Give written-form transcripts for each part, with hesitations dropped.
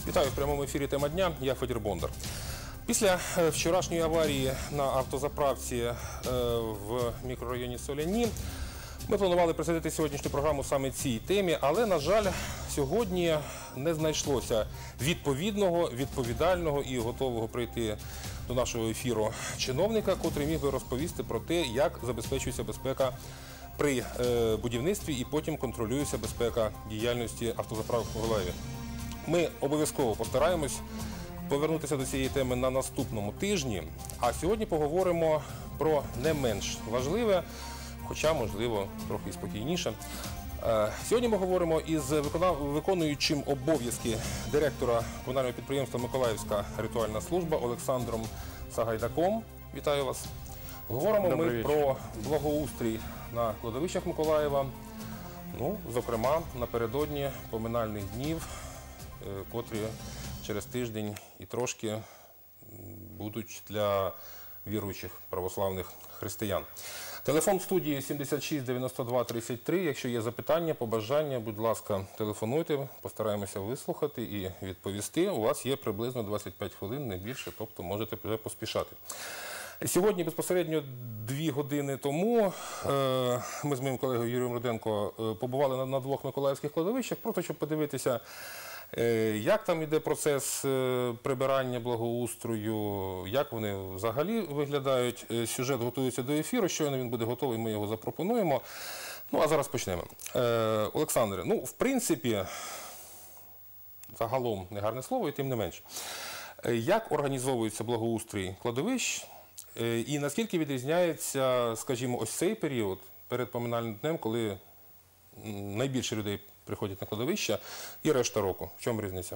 Вітаю в прямому ефірі «Тема дня». Я Федір Бондар. Після вчорашньої аварії на автозаправці в мікрорайоні Соляні ми планували присвятити сьогоднішню програму саме цій темі, але, на жаль, сьогодні не знайшлося відповідного, відповідального і готового прийти до нашого ефіру чиновника, котрий міг би розповісти про те, як забезпечується безпека при будівництві і потім контролюється безпека діяльності автозаправок в Миколаєві. Ми обов'язково постараємось повернутися до цієї теми на наступному тижні, а сьогодні поговоримо про не менш важливе, хоча, можливо, трохи спокійніше. Сьогодні ми говоримо із виконуючим обов'язки директора комунального підприємства «Миколаївська ритуальна служба» Олександром Сагайдаком. Вітаю вас. Говоримо ми про благоустрій на кладовищах Миколаєва, зокрема, напередодні поминальних днів, котрі через тиждень і трошки будуть для віруючих православних християн. Телефон студії 76 92 33. Якщо є запитання, побажання, будь ласка, телефонуйте, постараємося вислухати і відповісти. У вас є приблизно 25 хвилин, не більше, тобто можете вже поспішати. Сьогодні, безпосередньо 2 години тому, ми з моїм колегою Юрієм Руденко побували на 2 миколаївських кладовищах, просто щоб подивитися, як там йде процес прибирання, благоустрою, як вони взагалі виглядають. Сюжет готується до ефіру, щойно він буде готовий, ми його запропонуємо. А зараз почнемо. Олександре, в принципі, загалом негарне слово, і тим не менш. Як організовується благоустрій кладовищ і наскільки відрізняється, скажімо, ось цей період перед поминальним днем, коли найбільше людей приходять на кладовища, і решта року? В чому різниця?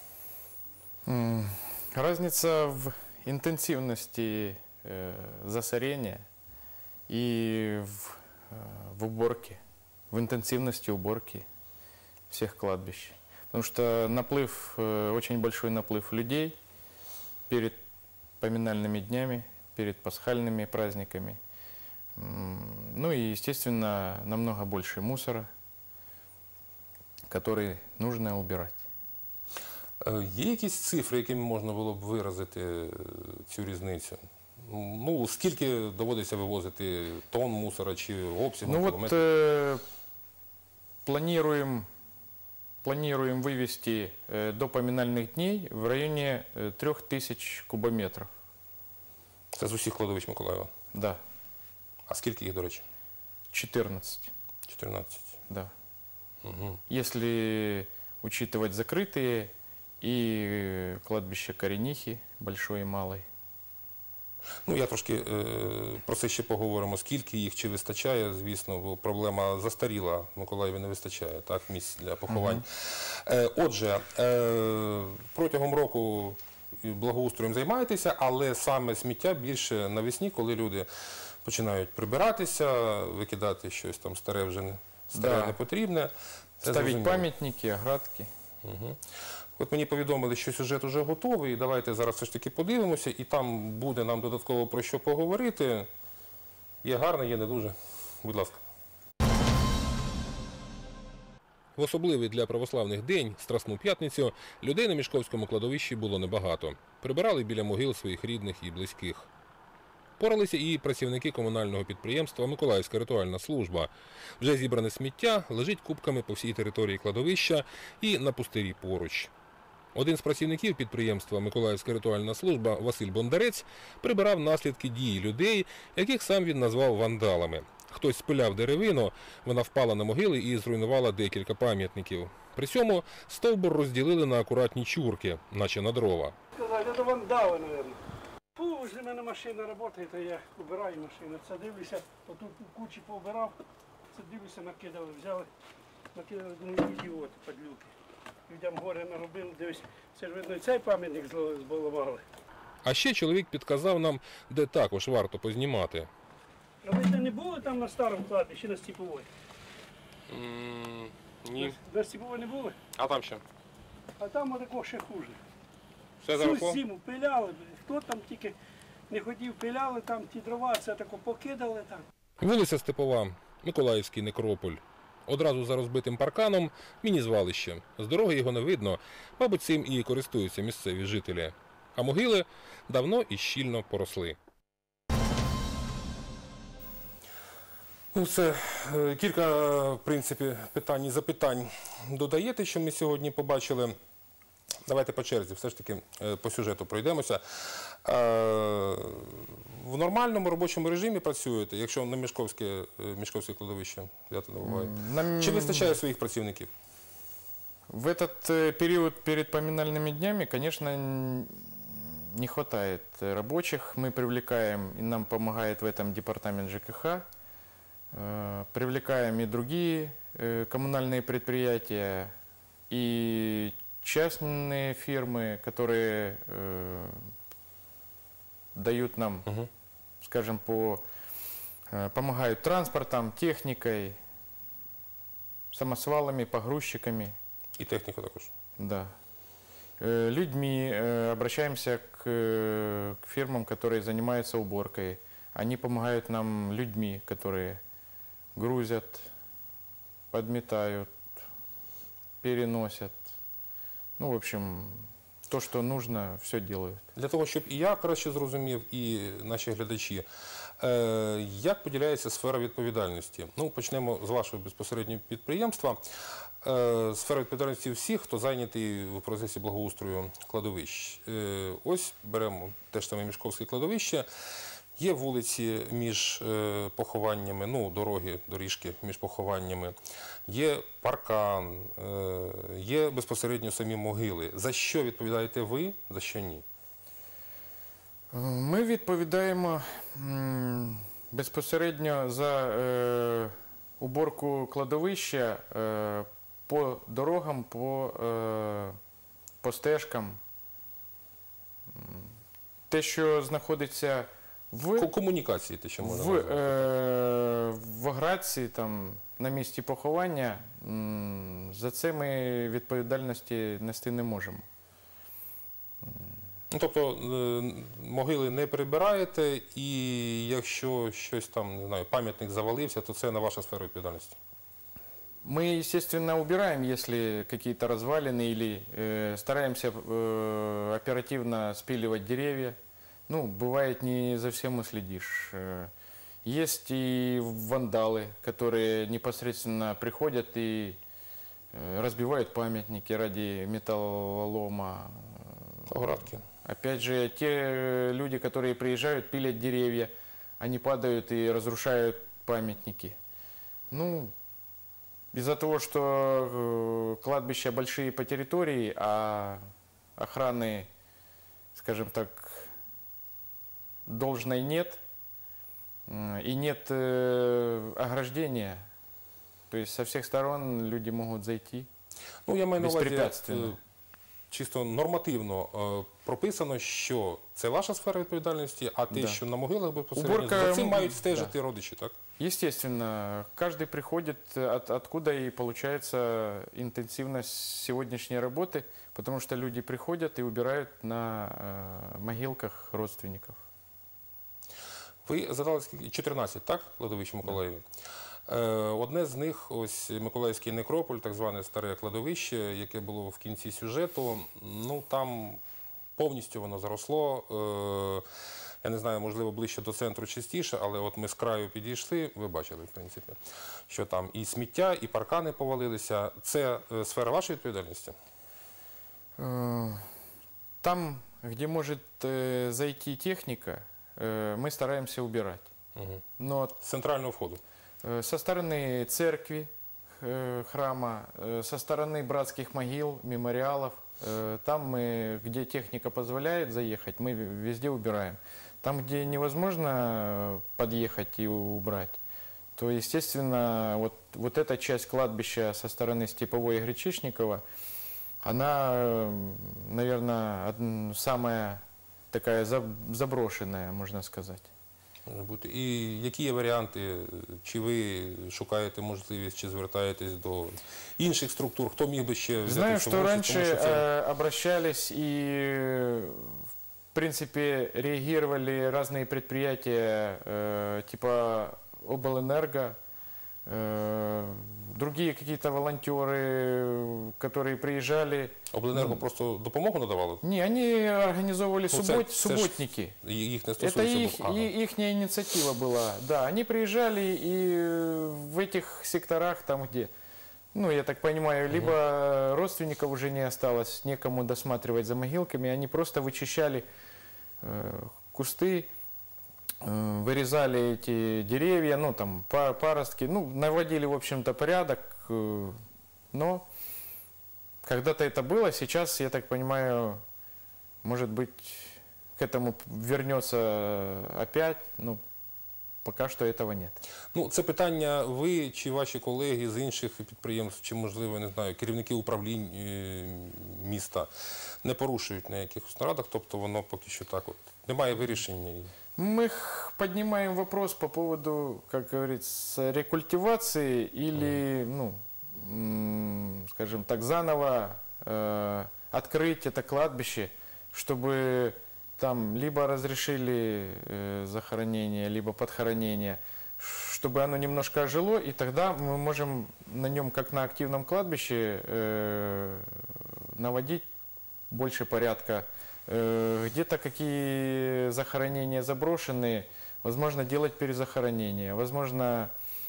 Разница в интенсивности засорения и в уборке, в интенсивности уборки всех кладбищ. Потому что очень большой наплыв людей перед поминальными днями, перед пасхальными праздниками. И, естественно, намного больше мусора, который нужно убирать. Є якісь цифри, якими можна було б виразити цю різницю? Скільки доводиться вивозити тонн мусора чи обсягом кілометрів? Планируем вывести до поминальных дней в районе 3000 кубометров. Це з усіх кладовищ Миколаєва? Да. А скільки їх, до речі? 14. 14? Да. Угу. Если учитывать закрытые и кладбище Коренихи, большой и малой. Я трошки про це ще поговоримо. Скільки їх, чи вистачає, звісно, бо проблема застаріла. В Миколаєві не вистачає місць для поховань. Отже, протягом року благоустроєм займаєтеся, але саме сміття більше навесні, коли люди починають прибиратися, викидати щось там старе вже не потрібне. Ставити пам'ятники, оградки. Угу. От мені повідомили, що сюжет вже готовий, і давайте зараз все ж таки подивимося, і там буде нам додатково про що поговорити. Є гарне, є не дуже. Будь ласка. В особливий для православних день, Страсну п'ятницю, людей на Мішковському кладовищі було небагато. Прибирали біля могил своїх рідних і близьких. Поралися і працівники комунального підприємства «Миколаївська ритуальна служба». Вже зібране сміття лежить купками по всій території кладовища і на пустирі поруч. Один з працівників підприємства «Миколаївська ритуальна служба» Василь Бондарець прибирав наслідки дії людей, яких сам він назвав вандалами. Хтось спиляв деревину, вона впала на могили і зруйнувала декілька пам'ятників. При цьому стовбур розділили на акуратні чурки, наче на дрова. Це вандали, мабуть. Возле мене машина працює, то я убираю машину. Це дивлюся, отут кучі поубирав, це дивлюся, накидали, взяли, накидали, думаю, ідіот, падлюки. Людям горе наробили, дивись, це ж видно, і цей пам'ятник зламали. А ще чоловік підказав нам, де також варто познімати. А ви не були там на старому кладбищі, на Степовій? Ні. На Степовій не були? А там що? А там отако ще хуже. Все заросло? Всю зиму пиляли, хто там тільки не хотів, пиляли, там ті дрова, це тако покидали там. Вулиця Степова, Миколаївський некрополь. Одразу за розбитим парканом міні-звалище. З дороги його не видно, мабуть, цим і користуються місцеві жителі. А могили давно і щільно поросли. Ну, це кілька, в принципі, питань і запитань додаєте, що ми сьогодні побачили. Давайте по черзі, все ж таки по сюжету пройдемося. В нормальному робочому режимі працюєте, якщо на Мішковське кладовище взяти на увагу? Чи вистачає своїх працівників? В этот период перед поминальными днями, конечно, не хватает рабочих. Мы привлекаем, и нам помогает в этом департамент ЖКХ. Привлекаем и другие коммунальные предприятия, и частные фирмы, которые дают нам, скажем, помогают транспортом, техникой, самосвалами, погрузчиками. И технику також. Да. Людьми обращаемся к фирмам, которые занимаются уборкой. Они помогают нам людьми, которые грузят, подметают, переносят. Ну, в общем, то, что нужно, все делают. Для того, щоб і я краще зрозумів, і наші глядачі, як поділяється сфера відповідальності? Ну, почнемо з вашого безпосереднього підприємства. Сфера відповідальності всіх, хто зайнятий в процесі благоустрою кладовищ. Ось беремо те ж саме Мішковське кладовище. Є вулиці між похованнями, ну, доріжки між похованнями, є паркан, є безпосередньо самі могили. За що відповідаєте ви, за що ні? Ми відповідаємо безпосередньо за уборку кладовища по дорогам, по стежкам. Те, що знаходиться в комунікації, те, що можна в оградці, там, на місці поховання, за це ми відповідальності нести не можемо. Ну, тобто могили не прибираєте, і якщо щось там, не знаю, пам'ятник завалився, то це на вашу сферу відповідальності? Мы, естественно, убираем, если какие-то развалины, или стараемся оперативно спиливать деревья. Ну, бывает, не за всем уследишь. Есть и вандалы, которые непосредственно приходят и разбивают памятники ради металлолома. Оградки. Опять же, те люди, которые приезжают, пилят деревья, они падают и разрушают памятники. Ну, из-за того, что кладбища большие по территории, а охраны, скажем так, должной нет, и нет ограждения, то есть со всех сторон люди могут зайти Ну, я маю на увазі, беспрепятственно. чисто нормативно прописано, що це ваша сфера відповідальності, а те, Да. що на могилах безпосередньо, Уборка, за цим мають стежити родичі, так? Естественно, каждый приходит, откуда и получается интенсивность сегодняшней работы, потому что люди приходят и убирают на могилках родственников. Ви задали скільки? 14, так, кладовищ в Миколаєві? Одне з них, ось Миколаївський некрополь, так зване старе кладовище, яке було в кінці сюжету, ну там повністю воно заросло. Я не знаю, можливо, ближче до центру частіше, але от ми з краю підійшли, ви бачили, в принципі, що там і сміття, і паркани повалилися. Це сфера вашої відповідальності? Там, где может зайти техника, мы стараемся убирать. Но З центрального входу. со стороны церкви, храма, со стороны братских могил, мемориалов, там мы, где техника позволяет заехать, мы везде убираем. Там, где невозможно подъехать и убрать, то, естественно, вот эта часть кладбища со стороны Степовой и Гречишникова, она, наверное, самая такая заброшенная, можно сказать. Може бути. І які є варіанти? Чи ви шукаєте можливість, чи звертаєтесь до інших структур? Хто міг би ще взяти Знаю, в что цьому участь? раньше Тому що це... обращались и, в принципе, реагировали разные предприятия типа Облэнерго, другие какие-то волонтеры, которые приезжали. Обленерго просто допомогу надавало? Не, они организовывали Ну, це ж субботники. Їх не Это стосується. ихняя инициатива была. Да, они приезжали и в этих секторах, там где, ну, я так понимаю, либо родственников уже не осталось, некому досматривать за могилками, они просто вычищали кусты, вырезали эти деревья, ну, там, паростки, ну, наводили, в общем-то, порядок, но когда-то это было, сейчас, я так понимаю, может быть, к этому вернется опять, ну, пока что этого нет. Ну, це питання ви чи ваші колеги з інших підприємств, чи, можливо, не знаю, керівники управлінь міста не порушують на якихось нарадах, тобто воно поки що так от немає вирішення. Мы поднимаем вопрос по поводу, как говорится, рекультивации или, ну, скажем так, заново открыть это кладбище, чтобы там либо разрешили захоронение, либо подхоронение, чтобы оно немножко ожило, и тогда мы можем на нем, как на активном кладбище, наводить больше порядка. Где-то какие захоронения заброшенные, возможно, делать перезахоронение, возможно,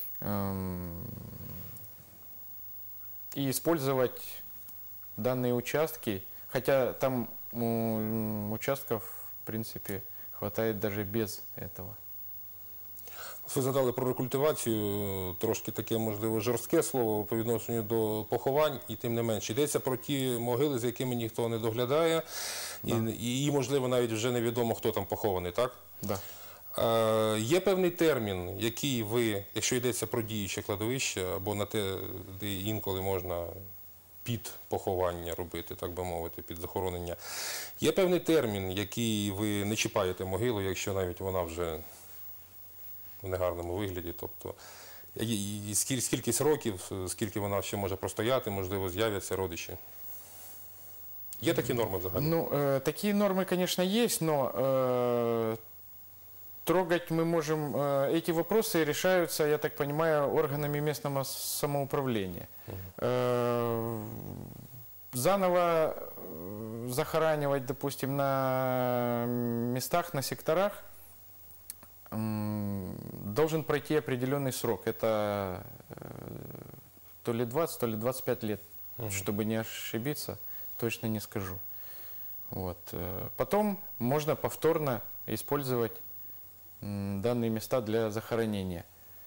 и использовать данные участки, хотя там участков, в принципе, хватает даже без этого. Ви згадали про рекультивацію, трошки таке, можливо, жорстке слово по відношенню до поховань, і тим не менше. Йдеться про ті могили, за якими ніхто не доглядає, і можливо, навіть вже невідомо, хто там похований, так? Да. Є певний термін, який ви, якщо йдеться про діюче кладовище, або на те, де інколи можна під поховання робити, так би мовити, під захоронення. Є певний термін, який ви не чіпаєте могилу, якщо навіть вона вже в негарному вигляді, тобто скількись років, скільки вона ще може простояти, можливо, з'являться родичі. Є такі норми взагалі? Ну, такие нормы, конечно, есть, но трогать мы можем, эти вопросы решаются, я так понимаю, органами местного самоуправления. Заново захоранивать, допустим, на местах, на секторах, должен пройти определенный срок. Это то ли 20, то ли 25 лет. Чтобы не ошибиться, точно не скажу. Вот. Потом можно повторно использовать данные места для захоронения.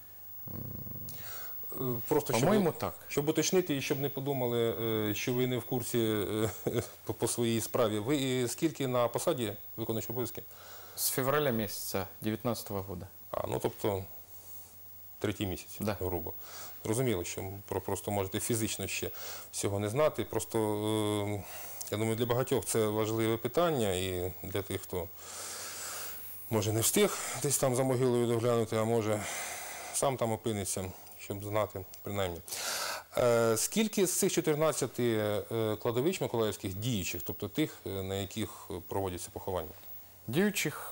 Просто По-моєму, так. Щоб уточнити і щоб не подумали, що ви не в курсі по своїй справі. Ви скільки на посаді виконуючого обов'язки? С февраля месяца 2019 года. Ну тобто третій місяць, Да. грубо. Зрозуміло, що просто можете фізично ще всього не знати. Просто, я думаю, для багатьох це важливе питання і для тих, хто може не встиг десь там за могилою доглянути, а може сам там опиниться, щоб знати, принаймні. Скільки з цих 14 кладовищ миколаївських діючих, тобто тих, на яких проводяться поховання? Діючих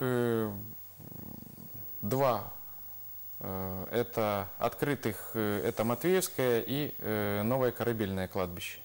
два. Это открытых, это Матвеевское и Новое Корабельное кладбище.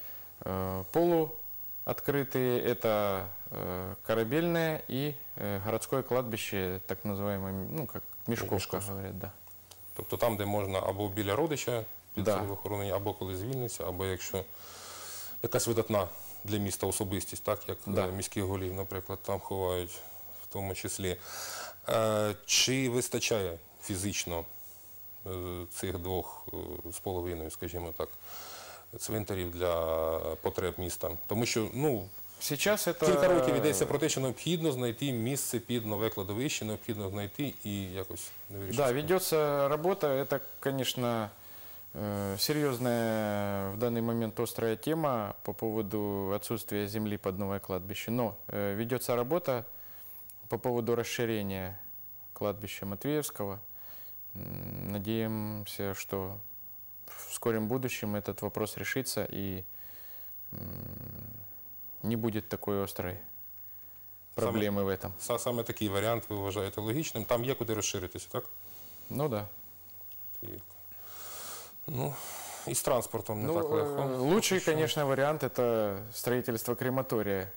Полуоткрытые это Корабельное и городское кладбище, так называемое, ну как Мешковка говорят, да. Тобто там, де можна або біля родича під Да. захоронення, або коли звільниться, або якщо якась видатна для міста особистість, так як Да. міських голів, наприклад, там ховають в тому числі. Чи вистачає фізично цих 2,5, скажімо так, цвинтарів для потреб міста? Тому що, Сейчас это... кілька років йдеться про те, що необхідно знайти місце під нове кладовище, необхідно знайти і якось не вирішити. Да, ведется работа. Это, конечно, серьезная в данный момент острая тема по поводу отсутствия земли под новое кладбище. Но ведется работа по поводу расширения кладбища Матвеевского. Надеемся, что в скором будущем этот вопрос решится и не будет такой острой проблемы в этом. Саме такий варіант ви вважаєте логічним. Там є куди розширитися, так? Ну да. Ну, і з транспортом не Ну, так легко. лучший, Що? конечно, вариант – это строительство крематория.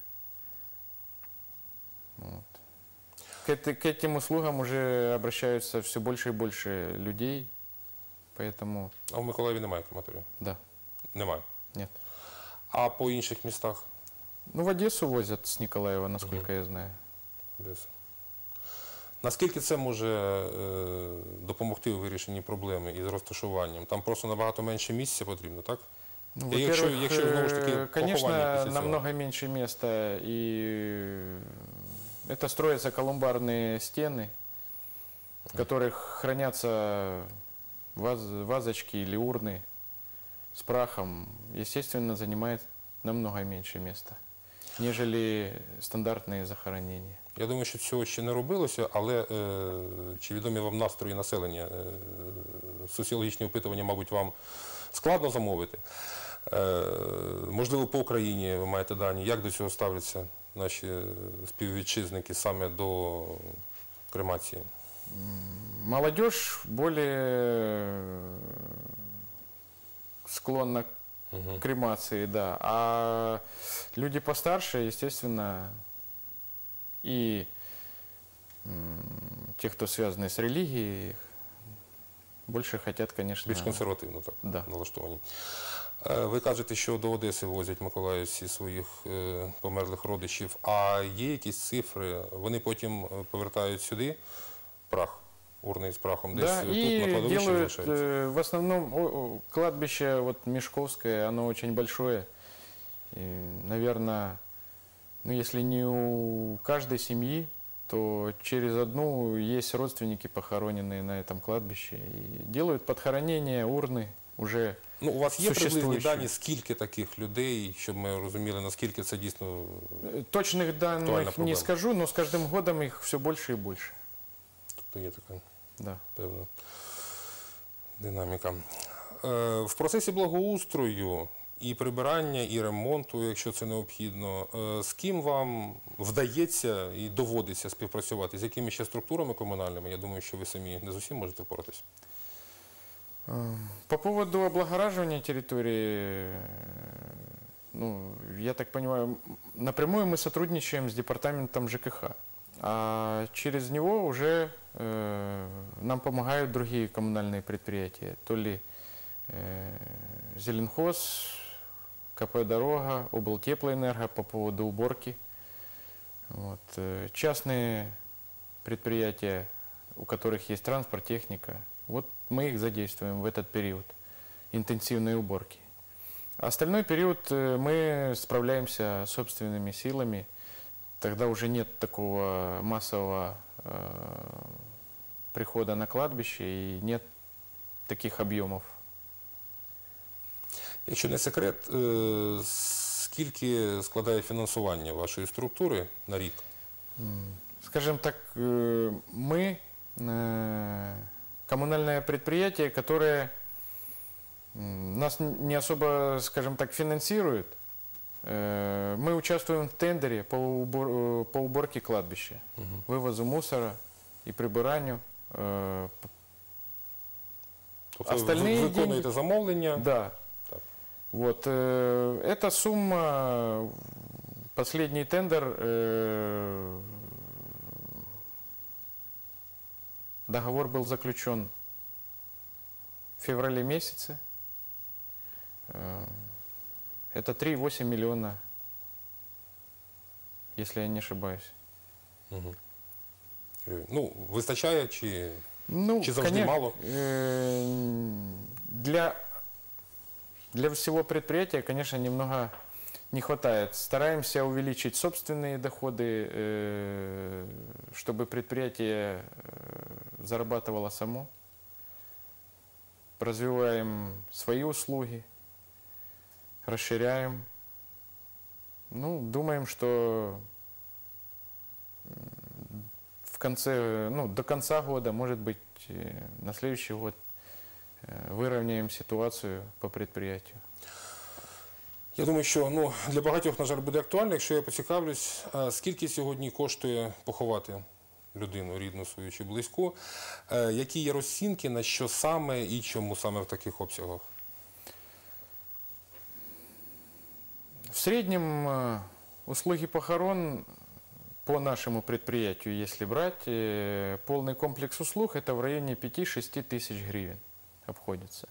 Вот. К этим услугам уже обращаются все больше и больше людей, поэтому, А в Миколаєві немає крематорію? да, Немає. нет. А по інших містах? Ну, в Одессу возят с Николаева, насколько я знаю. Десь. Наскільки це може допомогти у вирішенні проблеми із розташуванням? Там просто набагато менше місця потрібно, так? Ну, И якщо во-первых, знову ж таки конечно, поховання після цього? намного меньше места, и это строятся колумбарные стены, в которых хранятся вазочки или урны с прахом. Естественно, занимает намного меньше места, нежели стандартные захоронения. Я думаю, що цього ще не робилося, але чи відомі вам настрої населення? Соціологічні опитування, мабуть, вам складно замовити. Можливо, по Україні ви маєте дані. Як до цього ставляться наші співвітчизники саме до кремації? Молодежь более склонна к кремации, да. А люди постарше, естественно, и те, кто связаны с религией, больше хотят, конечно... Більш консервативно так Да. налаштовані. Ви кажете, що до Одеси возять миколаївці своїх померлих родичів. А є якісь цифри? Вони потім повертають сюди прах, урни з прахом, десь Да, тут на и кладовищі делают, залишаються? в основном, кладбище вот Мешковское, оно очень большое. И, наверное, ну, если не у каждой семьи, то через одну есть родственники, похороненные на этом кладбище. И делают подхоронения, урны уже. Ну, у вас є приблизні существуючі. дані, скільки таких людей, щоб ми розуміли, наскільки це дійсно... Точных данных не проблема. скажу, но с каждым годом их все больше и больше. Тобто є така Да. певна динаміка. В процесі благоустрою і прибирання, і ремонту, якщо це необхідно, з ким вам вдається і доводиться співпрацювати? З якими ще структурами комунальними? Я думаю, що ви самі не з усім можете впоратись. По поводу облагораживания территории, ну, я так понимаю, напрямую мы сотрудничаем с департаментом ЖКХ, а через него уже нам помогают другие коммунальные предприятия, то ли Зеленхоз, КП «Дорога», облтеплоэнерго по поводу уборки. Вот. Частные предприятия, у которых есть транспорт, техника, вот мы их задействуем в этот период интенсивной уборки. А остальной период мы справляемся собственными силами. Тогда уже нет такого массового прихода на кладбище и нет таких объемов. Якщо не секрет, скільки складає фінансування вашої структури на рік? Скажем так, мы коммунальное предприятие, которое нас не особо, скажем так, финансирует. Мы участвуем в тендере по уборке кладбища, вывозу мусора и прибиранию. Тобто Остальные ви виконуєте деньги- замовлення? Да. Так. Вот. Эта сумма, последний тендер, договор был заключен в феврале месяце. Это 3,8 миллиона, если я не ошибаюсь. Гривень. Ну, вистачає чи... Ну, Чи завжди мало? Для всего предприятия, конечно, немного не хватает. Стараемся увеличить собственные доходы, чтобы предприятие зарабатывало само. Развиваем свои услуги, расширяем. Ну, думаем, что в конце, ну, до конца года, может быть, на следующий год выровняем ситуацию по предприятию. Я думаю, що для багатьох, на жаль, буде актуально, якщо я поцікавлюсь, скільки сьогодні коштує поховати людину, рідну свою чи близьку. Які є розцінки, на що саме і чому саме в таких обсягах? В среднем услуги похорон по нашему предприятию, если брать, полный комплекс услуг это в районе 5-6 тысяч гривен обходится.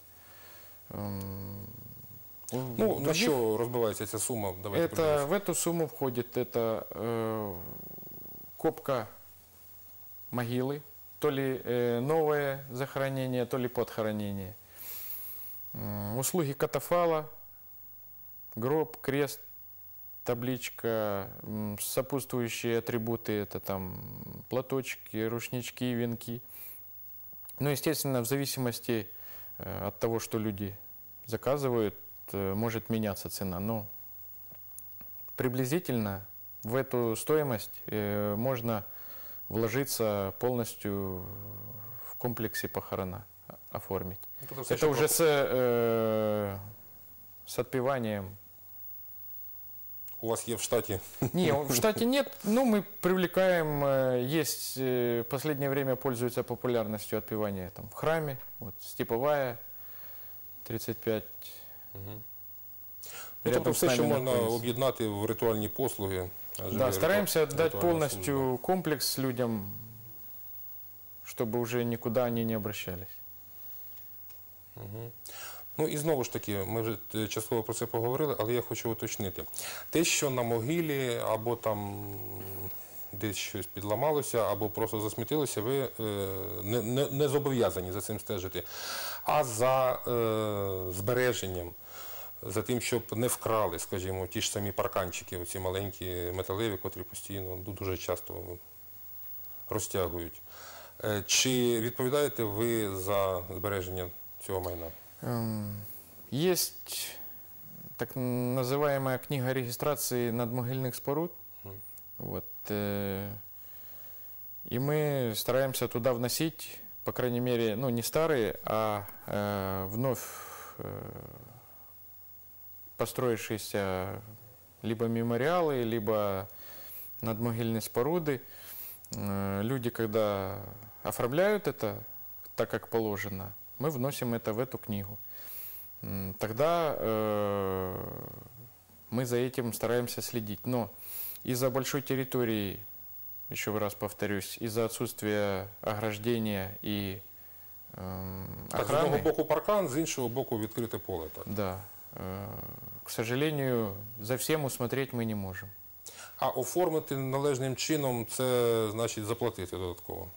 Ну, на що розбивається ця сума? Давайте В эту сумму входит копка могилы, то ли новое захоронение, то ли подхоронение. Услуги катафала, гроб, крест, табличка, сопутствующие атрибуты, это там платочки, рушнички, венки. Ну, естественно, в зависимости от того, что люди заказывают, может меняться цена. Но приблизительно в эту стоимость можно вложиться полностью в комплексе похорона, оформить. Это уже с отпеванием. У вас є в штаті? Не, в штате нет, но мы привлекаем, есть в последнее время пользуется популярностью отпевания там, в храме, вот, Степовая, 35. Ну, тобто все, що можна об'єднати в ритуальні послуги. Да, стараемся дать полностью комплекс людям, чтобы уже никуда они не обращались. Ну і знову ж таки, ми вже частково про це поговорили, але я хочу уточнити. Те, що на могилі або там десь щось підламалося, або просто засмітилося, ви не зобов'язані за цим стежити. А за збереженням, за тим, щоб не вкрали, скажімо, ті ж самі парканчики, оці маленькі металеві, котрі постійно, дуже часто розтягують. Чи відповідаєте ви за збереження цього майна? Есть так называемая книга регистрации надмогильных споруд. Вот, и мы стараемся туда вносить, по крайней мере, ну не старые, а вновь построившиеся либо мемориалы, либо надмогильные споруды. Люди, когда оформляют это так, как положено, мы вносим это в эту книгу. Тогда мы за этим стараемся следить. Но из-за большой территории, еще раз повторюсь, из-за отсутствия ограждения и Так, з одного боку паркан, з іншого боку відкрите поле. Так? Да. К сожалению, за всем усмотреть мы не можем. А оформити належним чином, це значить заплатити додатково?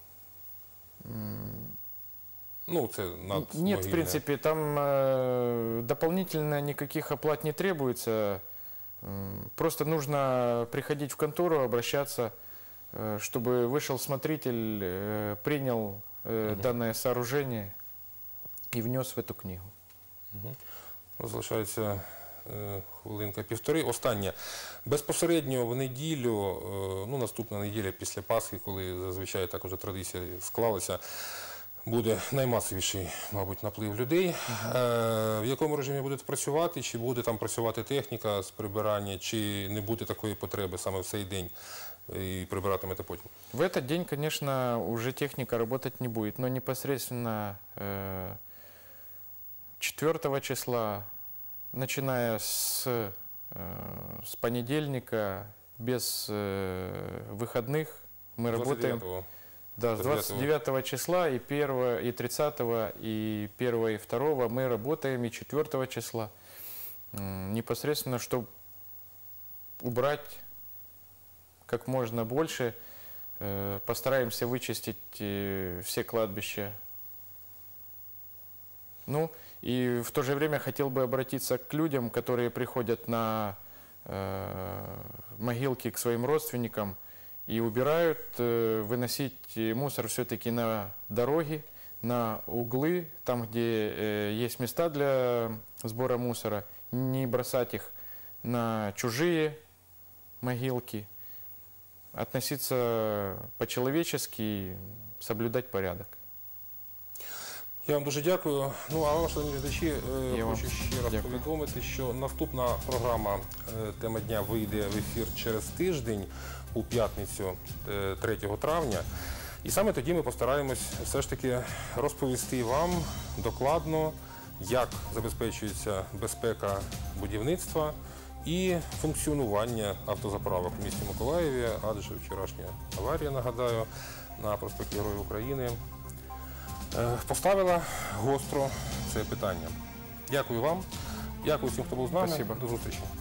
Ну, це Нет, в принципе, там дополнительно никаких оплат не требуется. Просто нужно приходить в контору, обращаться, чтобы вышел смотритель, принял данное сооружение и внес в эту книгу. Залишається хвилинка-півтори. Останнє. Безпосередньо в неділю, ну, наступна неділя після Пасхи, коли зазвичай так уже традиція склалася, буде наймасовіший, мабуть, наплив людей. В якому режимі будете працювати? Чи буде там працювати техніка з прибирання, чи не буде такої потреби саме в цей день і прибиратимете потім? В этот день, конечно, уже техника работать не будет, но непосредственно 4 числа, начиная с понедельника, без выходных, мы работаем. Да, с 29 числа и 1, и 30, и 1, и 2 мы работаем, и 4 числа. Непосредственно, чтобы убрать как можно больше, постараемся вычистить все кладбища. Ну, и в то же время хотел бы обратиться к людям, которые приходят на могилки к своим родственникам и убирают, выносить мусор все-таки на дороги, на углы, там, где есть места для сбора мусора, не бросать их на чужие могилки, относиться по-человечески, соблюдать порядок. Я вам дуже дякую. Ну, а вам, шановні глядачі, хочу ще раз дякую. повідомити, що наступна програма «Тема дня» вийде в ефір через тиждень, у п'ятницю 3 травня. І саме тоді ми постараємось все ж таки розповісти вам докладно, як забезпечується безпека будівництва і функціонування автозаправок в місті Миколаєві, адже вчорашня аварія, нагадаю, на проспекті Героїв України поставила гостро це питання. Дякую вам, дякую всім, хто був з нами. Спасибо. До зустрічі.